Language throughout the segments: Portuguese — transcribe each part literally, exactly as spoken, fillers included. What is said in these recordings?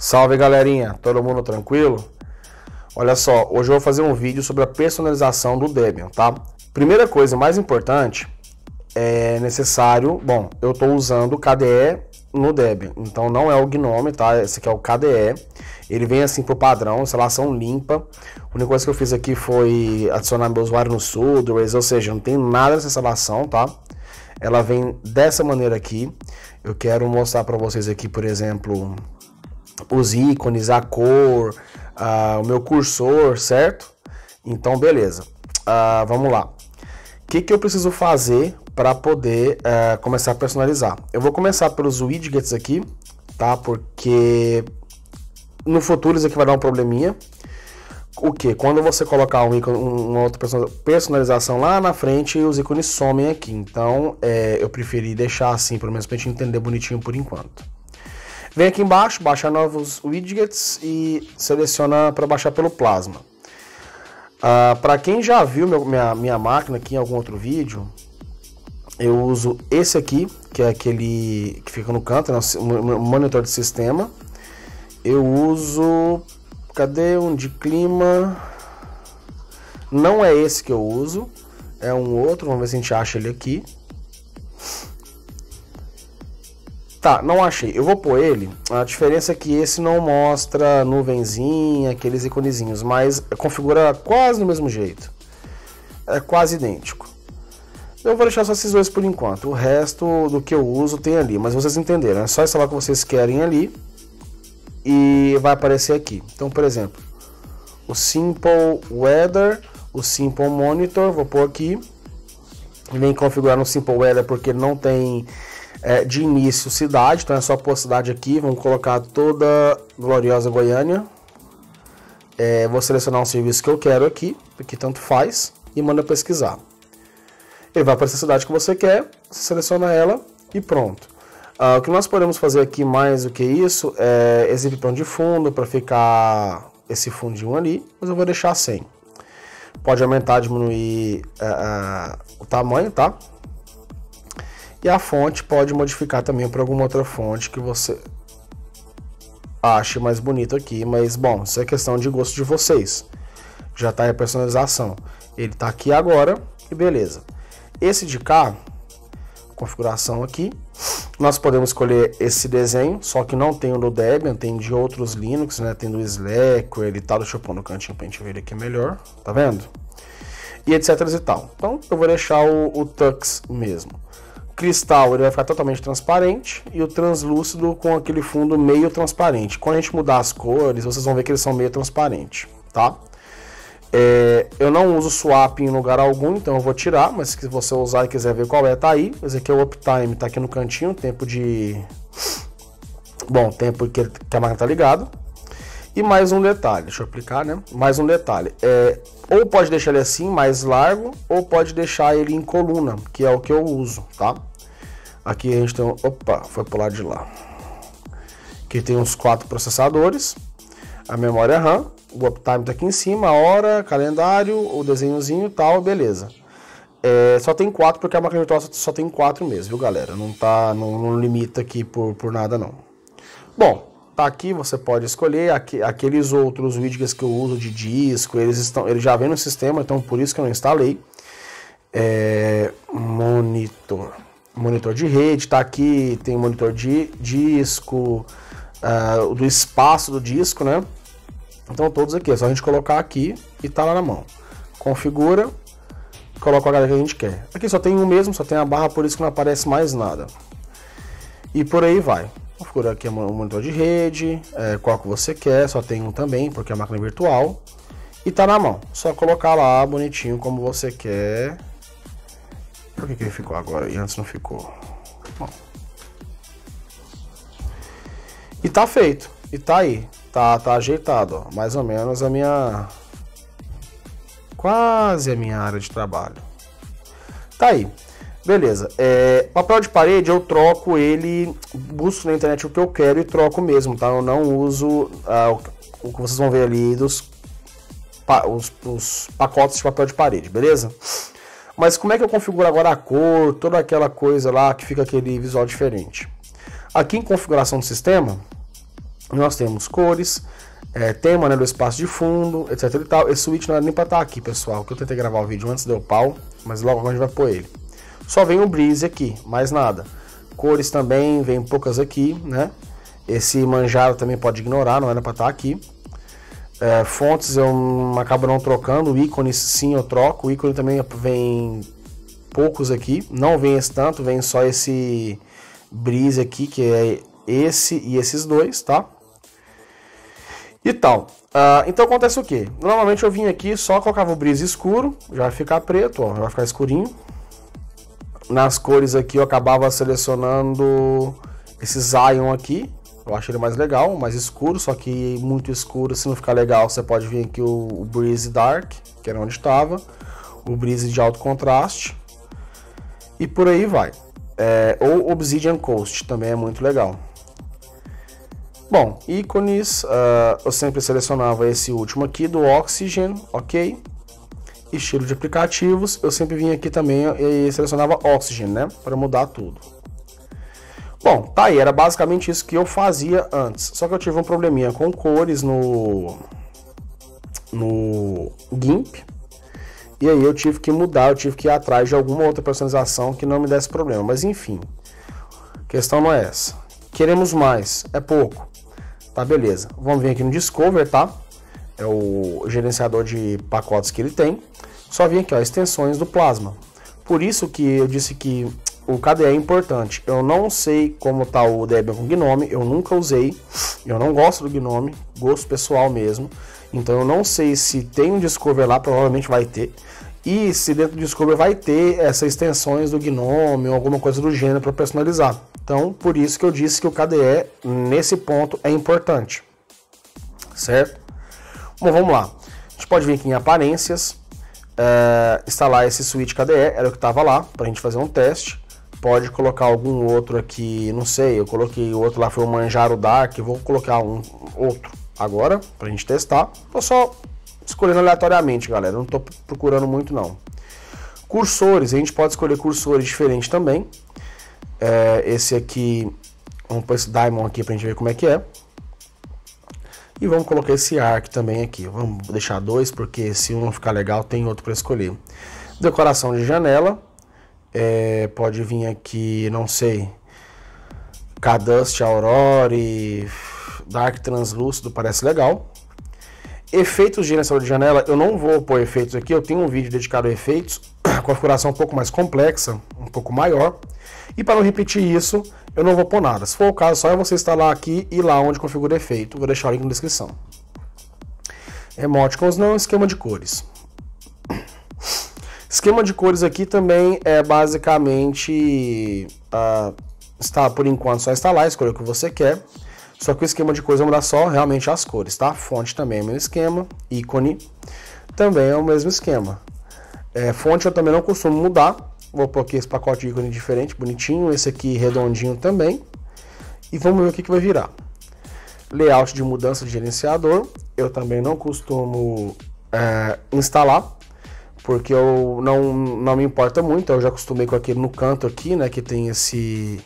Salve galerinha, todo mundo tranquilo? Olha só, hoje eu vou fazer um vídeo sobre a personalização do Debian, tá? Primeira coisa, mais importante, é necessário, bom, eu estou usando o K D E no Debian, então não é o Gnome, tá? Esse aqui é o K D E, ele vem assim por padrão, instalação limpa. A única coisa que eu fiz aqui foi adicionar meu usuário no sudo, ou seja, não tem nada nessa instalação, tá? Ela vem dessa maneira aqui. Eu quero mostrar para vocês aqui, por exemplo, os ícones, a cor, uh, o meu cursor, certo? Então, beleza. Uh, vamos lá. O que, que eu preciso fazer para poder uh, começar a personalizar? Eu vou começar pelos widgets aqui, tá? Porque no futuro isso aqui vai dar um probleminha. O que? Quando você colocar um ícone, uma outra personalização lá na frente, os ícones somem aqui. Então, é, eu preferi deixar assim, pelo menos para a gente entender bonitinho por enquanto. Vem aqui embaixo, baixa novos widgets e seleciona para baixar pelo Plasma. Ah, para quem já viu meu, minha, minha máquina aqui em algum outro vídeo, eu uso esse aqui, que é aquele que fica no canto, né, o monitor de sistema. Eu uso... Cadê um de clima? Não é esse que eu uso, é um outro, vamos ver se a gente acha ele aqui. Tá, não achei. Eu vou pôr ele. A diferença é que esse não mostra nuvenzinha, aqueles iconezinhos, mas configura quase do mesmo jeito. É quase idêntico. Eu vou deixar só esses dois por enquanto. O resto do que eu uso tem ali, mas vocês entenderam. É só instalar o que vocês querem ali e vai aparecer aqui. Então, por exemplo, o Simple Weather, o Simple Monitor, vou pôr aqui. Vem configurar no Simple Weather porque não tem... É, de início cidade, então é só pôr cidade aqui, vamos colocar toda gloriosa Goiânia. É, vou selecionar um serviço que eu quero aqui, porque tanto faz, e manda pesquisar. Ele vai aparecer a cidade que você quer, você seleciona ela e pronto. Ah, o que nós podemos fazer aqui mais do que isso é exibir plano de fundo para ficar esse fundinho ali, mas eu vou deixar sem. Pode aumentar, diminuir uh, uh, o tamanho, tá? E a fonte pode modificar também para alguma outra fonte que você ache mais bonito aqui. Mas, bom, isso é questão de gosto de vocês. Já está aí a personalização. Ele está aqui agora e beleza. Esse de cá, configuração aqui. Nós podemos escolher esse desenho, só que não tem o do Debian, tem de outros Linux, né? Tem do Slackware e tal. Deixa eu pôr no cantinho para a gente ver ele aqui melhor. Tá vendo? E etc e tal. Então, eu vou deixar o, o Tux mesmo. Cristal ele vai ficar totalmente transparente e o translúcido com aquele fundo meio transparente. Quando a gente mudar as cores, vocês vão ver que eles são meio transparentes, tá? É, eu não uso swap em lugar algum, então eu vou tirar, mas se você usar e quiser ver qual é, tá aí. Esse aqui é o uptime, tá aqui no cantinho, tempo de... Bom, tempo que, que a máquina tá ligada. E mais um detalhe, deixa eu aplicar, né? Mais um detalhe, é, ou pode deixar ele assim, mais largo, ou pode deixar ele em coluna, que é o que eu uso, tá? Aqui a gente tem, um, opa, foi pro lado de lá. Aqui tem uns quatro processadores, a memória RAM, o uptime tá aqui em cima, a hora, calendário, o desenhozinho e tal, beleza. É, só tem quatro porque a máquina virtual só, só tem quatro mesmo, viu galera? Não tá, não, não limita aqui por, por nada não. Bom, tá aqui, você pode escolher aqui, aqueles outros widgets que eu uso de disco, eles estão, ele já vem no sistema, então por isso que eu não instalei. É, monitor, monitor de rede, tá aqui, tem monitor de disco, uh, do espaço do disco, né? Então todos aqui, é só a gente colocar aqui e tá lá na mão. Configura, coloca a galera que a gente quer. Aqui só tem um mesmo, só tem a barra, por isso que não aparece mais nada. E por aí vai. Configura aqui o monitor de rede, é, qual que você quer, só tem um também, porque é a máquina virtual. E tá na mão, só colocar lá bonitinho como você quer. Por que que ele ficou agora e antes não ficou? Bom. E tá feito, e tá aí, tá, tá ajeitado, ó, mais ou menos a minha... Quase a minha área de trabalho. Tá aí. Beleza, é, papel de parede eu troco ele, busco na internet o que eu quero e troco mesmo, tá? Eu não uso ah, o, o que vocês vão ver ali dos pa, os, os pacotes de papel de parede, beleza? Mas como é que eu configuro agora a cor, toda aquela coisa lá que fica aquele visual diferente? Aqui em configuração do sistema, Nós temos cores, é, tema, né, do espaço de fundo, etc e tal. Esse switch não era nem para estar aqui, pessoal, que eu tentei gravar o vídeo antes, deu pau, mas logo a gente vai pôr ele. Só vem o Breeze aqui, mais nada. Cores também, vem poucas aqui, né? Esse manjaro também pode ignorar, não era para estar aqui. É, fontes eu acabo não trocando, ícones sim eu troco, o ícone também vem poucos aqui, não vem esse tanto, vem só esse Breeze aqui, que é esse e esses dois, tá? E tal. Uh, então acontece o que? Normalmente eu vim aqui, só colocava o Breeze escuro, já vai ficar preto, ó, já vai ficar escurinho. Nas cores aqui eu acabava selecionando esse Zion aqui, eu acho ele mais legal, mais escuro, só que muito escuro, se não ficar legal, você pode vir aqui o, o Breeze Dark, que era onde estava, o Breeze de alto contraste, e por aí vai. É, ou Obsidian Coast, também é muito legal. Bom, ícones, uh, eu sempre selecionava esse último aqui do Oxygen, ok? Estilo de aplicativos, eu sempre vinha aqui também e selecionava Oxygen, né? Para mudar tudo. Bom, tá aí, era basicamente isso que eu fazia antes. Só que eu tive um probleminha com cores no, no GIMP. E aí eu tive que mudar, eu tive que ir atrás de alguma outra personalização que não me desse problema. Mas enfim, a questão não é essa. Queremos mais, é pouco. Tá, beleza. Vamos vir aqui no Discover, tá? É o gerenciador de pacotes que ele tem. Só vim aqui, ó, extensões do Plasma. Por isso que eu disse que o K D E é importante. Eu não sei como tá o Debian com Gnome, eu nunca usei. Eu não gosto do Gnome, gosto pessoal mesmo. Então eu não sei se tem um Discover lá, provavelmente vai ter. E se dentro do Discover vai ter essas extensões do Gnome ou alguma coisa do gênero para personalizar. Então, por isso que eu disse que o K D E, nesse ponto, é importante. Certo? Bom, vamos lá. A gente pode vir aqui em aparências, é, instalar esse switch K D E, era o que estava lá, para a gente fazer um teste. Pode colocar algum outro aqui, não sei, eu coloquei o outro lá, foi o Manjaro Dark, vou colocar um outro agora, para a gente testar. Tô só escolhendo aleatoriamente, galera, não estou procurando muito não. Cursores, a gente pode escolher cursores diferentes também. É, esse aqui, vamos pôr esse Diamond aqui pra gente ver como é que é. E vamos colocar esse Arc também aqui. Vamos deixar dois, porque se um não ficar legal, tem outro para escolher. Decoração de janela. É, pode vir aqui, não sei, Cadust, Aurora, Dark Translúcido, parece legal. Efeitos de gerenciador de janela, eu não vou pôr efeitos aqui, eu tenho um vídeo dedicado a efeitos, configuração um pouco mais complexa, um pouco maior. E para não repetir isso, eu não vou pôr nada. Se for o caso, só é você instalar aqui e ir lá onde configura efeito. Vou deixar o link na descrição. Emoticons não, esquema de cores. Esquema de cores aqui também é basicamente, uh, está, por enquanto, só instalar, escolher o que você quer. Só que o esquema de cores vai mudar só realmente as cores, tá? Fonte também é o mesmo esquema, ícone também é o mesmo esquema. É, fonte eu também não costumo mudar. Vou pôr aqui esse pacote de ícone diferente, bonitinho. Esse aqui redondinho também. E vamos ver o que, que vai virar. Layout de mudança de gerenciador. Eu também não costumo é, instalar, porque eu não, não me importa muito. Eu já acostumei com aquele no canto aqui, né? Que tem esse...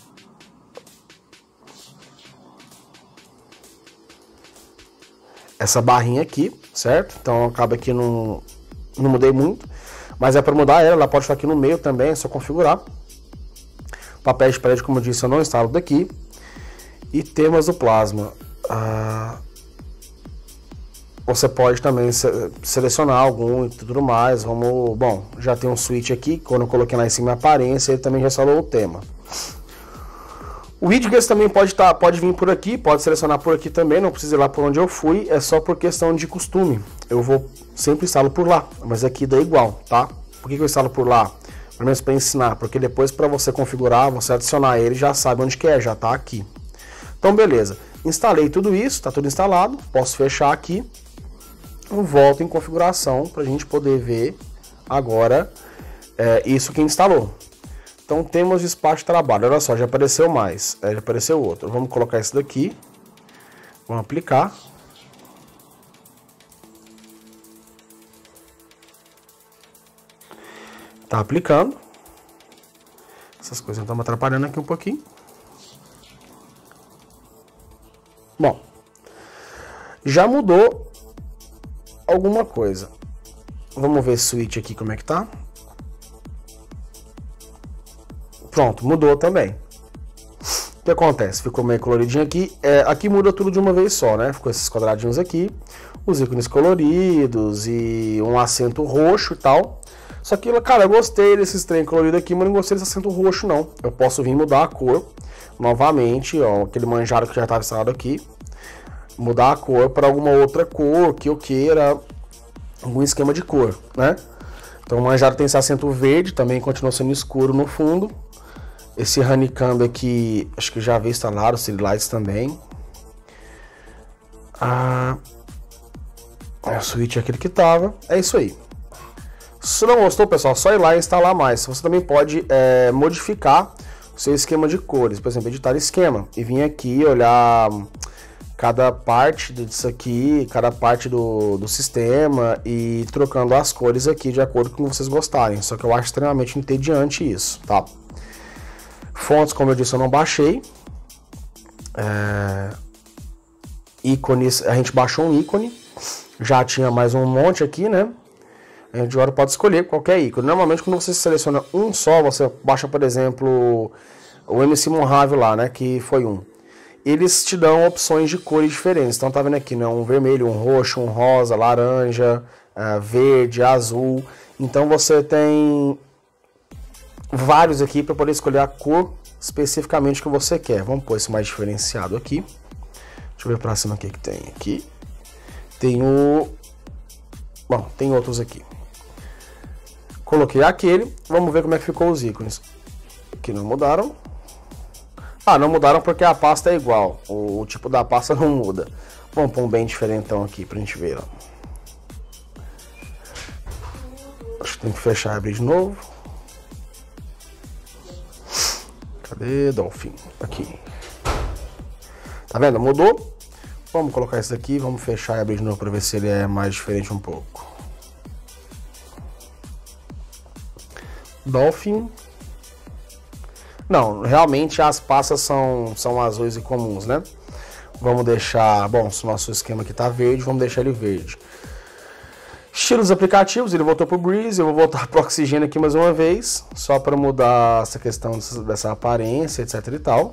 essa barrinha aqui, certo? Então acaba que não, não mudei muito. Mas é para mudar ela, ela pode ficar aqui no meio também, é só configurar. Papel de parede, como eu disse, eu não instalo daqui. E temas do Plasma. Ah, você pode também se selecionar algum e tudo mais. Vamos, bom, já tem um switch aqui, quando eu coloquei lá em cima a aparência, ele também já instalou o tema. O widgets também pode, tá, pode vir por aqui, pode selecionar por aqui também, não precisa ir lá por onde eu fui, é só por questão de costume. Eu vou sempre instalo por lá, mas aqui dá igual, tá? Por que, que eu instalo por lá? Pelo menos para ensinar, porque depois para você configurar, você adicionar ele, já sabe onde que é, já tá aqui. Então beleza, instalei tudo isso, tá tudo instalado, posso fechar aqui. Eu volto em configuração para a gente poder ver agora é, isso que instalou. Então temos espaço de trabalho, olha só, já apareceu mais, é, já apareceu outro. Vamos colocar esse daqui, vamos aplicar. Tá aplicando. Essas coisas estão me atrapalhando aqui um pouquinho. Bom, já mudou alguma coisa. Vamos ver esse switch aqui como é que tá. Pronto, mudou também. O que acontece? Ficou meio coloridinho aqui. É, aqui muda tudo de uma vez só, né? Ficou esses quadradinhos aqui, os ícones coloridos e um acento roxo e tal. Só que, cara, eu gostei desses trem colorido aqui, mas não gostei desse acento roxo, não. Eu posso vir mudar a cor novamente, ó, aquele manjaro que já estava instalado aqui. Mudar a cor para alguma outra cor que eu queira, algum esquema de cor, né? Então o manjaro tem esse acento verde, também continua sendo escuro no fundo. Esse honeycomb aqui, acho que já veio instalado, o City Lights também. Ah, o switch é aquele que tava, é isso aí. Se não gostou, pessoal, só ir lá e instalar mais. Você também pode é, modificar o seu esquema de cores, por exemplo, editar esquema e vir aqui olhar cada parte disso aqui, cada parte do, do sistema e trocando as cores aqui de acordo com o que vocês gostarem. Só que eu acho extremamente entediante isso, tá? Fontes, como eu disse, eu não baixei. É... Ícones, a gente baixou um ícone. Já tinha mais um monte aqui, né? A gente agora pode escolher qualquer ícone. Normalmente, quando você seleciona um só, você baixa, por exemplo, o M C Mojave lá, né? Que foi um. Eles te dão opções de cores diferentes. Então, tá vendo aqui, né? Um vermelho, um roxo, um rosa, laranja, uh, verde, azul. Então, você tem vários aqui para poder escolher a cor especificamente que você quer. Vamos pôr esse mais diferenciado aqui. Deixa eu ver para cima o que que tem aqui. Tem o... Bom, tem outros aqui. Coloquei aquele. Vamos ver como é que ficou os ícones. Aqui não mudaram. Ah, não mudaram porque a pasta é igual. O, o tipo da pasta não muda. Vamos pôr um bem diferentão aqui pra gente ver. Ó. Acho que tem que fechar e abrir de novo. Cadê Dolphin? Aqui. Tá vendo? Mudou. Vamos colocar esse daqui. Vamos fechar e abrir de novo pra ver se ele é mais diferente um pouco. Dolphin. Não, realmente as pastas são, são azuis e comuns, né? Vamos deixar... Bom, se o nosso esquema aqui tá verde, vamos deixar ele verde. Estilo dos aplicativos, ele voltou pro Breeze. Eu vou voltar pro Oxygen aqui mais uma vez, só para mudar essa questão dessa, dessa aparência, etc e tal.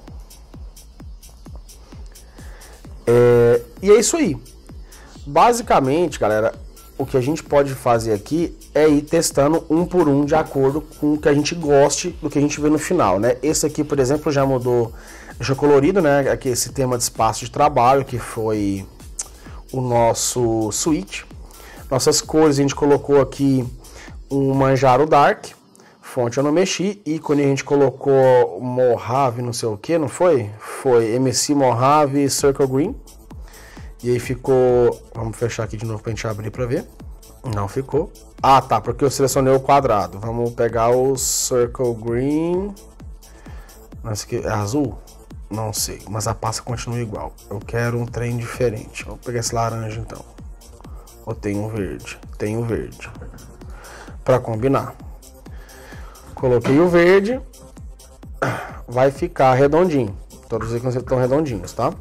É, e é isso aí. Basicamente, galera, o que a gente pode fazer aqui é ir testando um por um de acordo com o que a gente goste do que a gente vê no final, né? Esse aqui, por exemplo, já mudou, deixou colorido, né? Aqui esse tema de espaço de trabalho, que foi o nosso switch. Nossas cores, a gente colocou aqui um Manjaro Dark, fonte eu não mexi, ícone a gente colocou Mojave, não sei o que, não foi? Foi M C Mojave Circle Green. E aí ficou... Vamos fechar aqui de novo pra gente abrir pra ver. Não ficou. Ah, tá, porque eu selecionei o quadrado. Vamos pegar o Circle Green. Nossa, que é azul? Não sei, mas a pasta continua igual. Eu quero um trem diferente. Vou pegar esse laranja então. Ou tem um verde? Tem um verde. Pra combinar. Coloquei o verde. Vai ficar redondinho. Todos os ícones estão redondinhos, tá?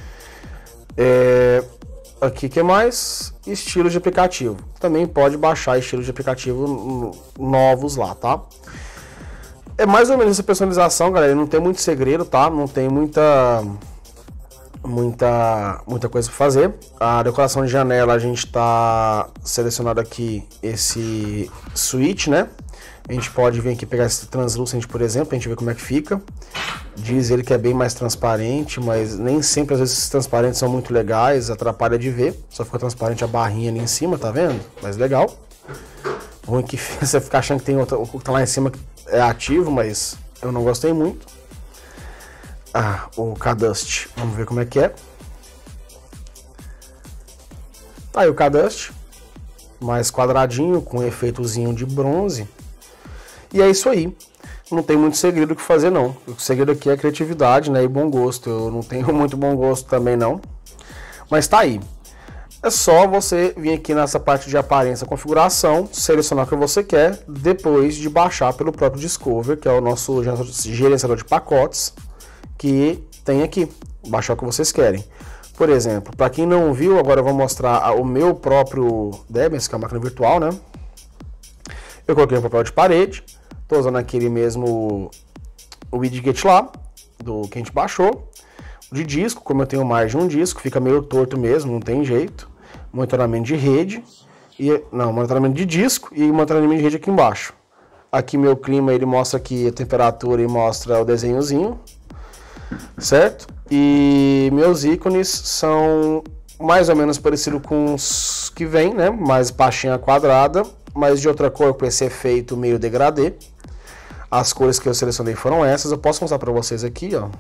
É, aqui que mais? Estilos de aplicativo. Também pode baixar estilos de aplicativo novos lá, tá? É mais ou menos essa personalização, galera. Não tem muito segredo, tá? Não tem muita muita muita coisa para fazer. A decoração de janela, a gente tá selecionado aqui esse switch, né? A gente pode vir aqui pegar esse Translucent, por exemplo, a gente ver como é que fica. Diz ele que é bem mais transparente, mas nem sempre às vezes esses transparentes são muito legais, atrapalha de ver. Só fica transparente a barrinha ali em cima, tá vendo? Mas legal. Ruim que você fica achando que tem outra, o que tá lá em cima é ativo, mas eu não gostei muito. Ah, o K-Dust, vamos ver como é que é. Tá aí o K-Dust, mais quadradinho, com efeitozinho de bronze. E é isso aí. Não tem muito segredo o que fazer, não. O segredo aqui é criatividade, né, e bom gosto. Eu não tenho muito bom gosto também, não. Mas tá aí. É só você vir aqui nessa parte de aparência, configuração, selecionar o que você quer, depois de baixar pelo próprio Discover, que é o nosso gerenciador de pacotes, que tem aqui. Baixar o que vocês querem. Por exemplo, para quem não viu, agora eu vou mostrar o meu próprio Debens, que é a máquina virtual, né? Eu coloquei um papel de parede, tô usando aquele mesmo o widget lá, do que a gente baixou. De disco, como eu tenho mais de um disco, fica meio torto mesmo, não tem jeito. Monitoramento de rede, e, não, monitoramento de disco e monitoramento de rede aqui embaixo. Aqui meu clima, ele mostra aqui a temperatura e mostra o desenhozinho, certo? E meus ícones são mais ou menos parecido com os que vem, né? Mais baixinha quadrada, mas de outra cor com esse efeito meio degradê. As cores que eu selecionei foram essas. Eu posso mostrar para vocês aqui, ó.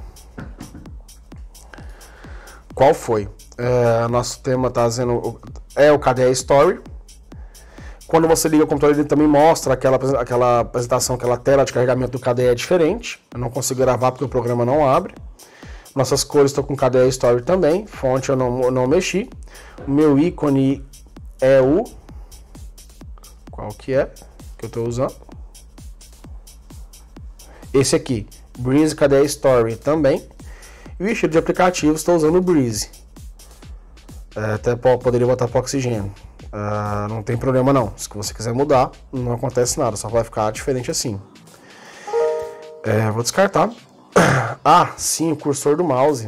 Qual foi? É, nosso tema tá dizendo é o K D E Story. Quando você liga o computador, ele também mostra aquela, aquela apresentação, aquela tela de carregamento do K D E diferente. Eu não consigo gravar porque o programa não abre. Nossas cores estão com K D E Story também. Fonte eu não, eu não mexi. O meu ícone é o... Qual que é que eu estou usando? Esse aqui. Breeze K D E Story também. E o estilo de aplicativo, estou usando o Breeze. É, até poderia botar para oxigênio. Uh, não tem problema não. Se você quiser mudar, não acontece nada. Só vai ficar diferente assim. É, vou descartar. Ah, sim, o cursor do mouse.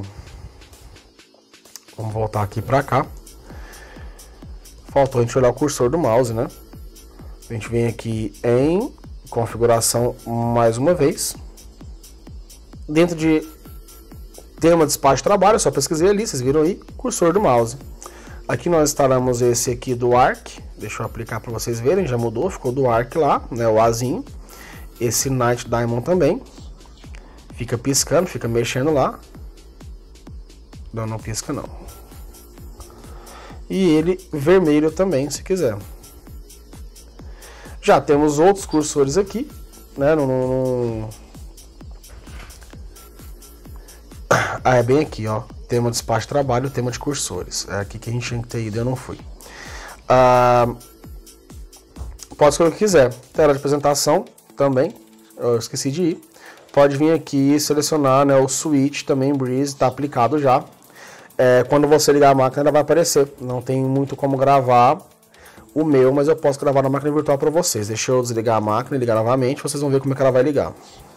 Vamos voltar aqui para cá. Faltou a gente olhar o cursor do mouse, né? A gente vem aqui em configuração mais uma vez. Dentro de tema de espaço de trabalho, eu só pesquisei ali, vocês viram aí, cursor do mouse. Aqui nós instalamos esse aqui do Arc, deixa eu aplicar para vocês verem, já mudou, ficou do Arc lá, né, o Azinho. Esse Night Diamond também, fica piscando, fica mexendo lá. Não, não pisca não. E ele vermelho também, se quiser. Já temos outros cursores aqui, né, no... no, no... Ah, é bem aqui, ó. Tema de espaço de trabalho, tema de cursores. É aqui que a gente tinha que ter ido, eu não fui. Ah, pode escolher o que quiser. Tela de apresentação também. Eu esqueci de ir. Pode vir aqui e selecionar, né, o switch também, Breeze, está aplicado já. É, quando você ligar a máquina, ela vai aparecer. Não tem muito como gravar o meu, mas eu posso gravar na máquina virtual para vocês. Deixa eu desligar a máquina e ligar novamente. Vocês vão ver como é que ela vai ligar.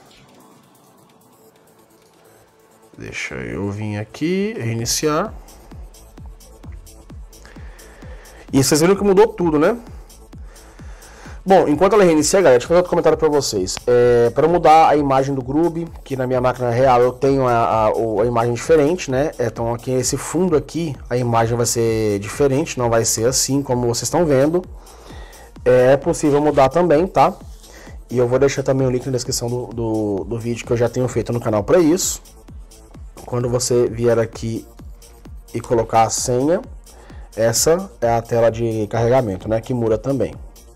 Deixa eu vir aqui, reiniciar. E vocês viram que mudou tudo, né? Bom, enquanto ela reinicia, galera, deixa eu fazer outro comentário para vocês. É, para mudar a imagem do Groove, que na minha máquina real eu tenho a, a, a imagem diferente, né? Então aqui esse fundo aqui, a imagem vai ser diferente, não vai ser assim como vocês estão vendo. É possível mudar também, tá? E eu vou deixar também o link na descrição do, do, do vídeo que eu já tenho feito no canal para isso. Quando você vier aqui e colocar a senha, essa é a tela de carregamento, né, que muda também.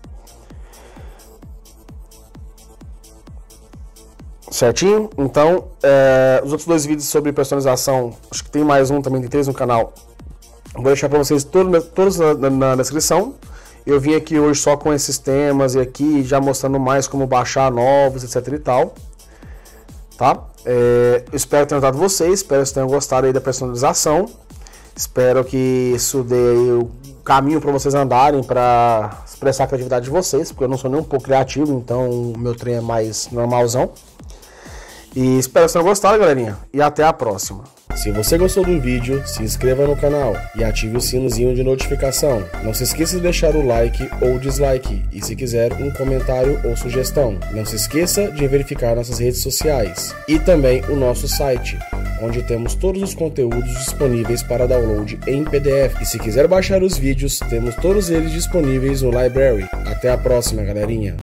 Certinho? Então, é, os outros dois vídeos sobre personalização, acho que tem mais um também, tem três no canal. Vou deixar para vocês todos, todos na, na, na descrição. Eu vim aqui hoje só com esses temas e aqui já mostrando mais como baixar novos, etc e tal. Tá? É, eu espero ter ajudado vocês, espero que vocês tenham gostado aí da personalização. Espero que isso dê aí o caminho para vocês andarem para expressar a criatividade de vocês, porque eu não sou nem um pouco criativo, então o meu trem é mais normalzão. E espero que vocês tenham gostado, galerinha, e até a próxima. Se você gostou do vídeo, se inscreva no canal e ative o sinozinho de notificação. Não se esqueça de deixar o like ou dislike e, se quiser, um comentário ou sugestão. Não se esqueça de verificar nossas redes sociais e também o nosso site, onde temos todos os conteúdos disponíveis para download em P D F. E se quiser baixar os vídeos, temos todos eles disponíveis no Library. Até a próxima, galerinha!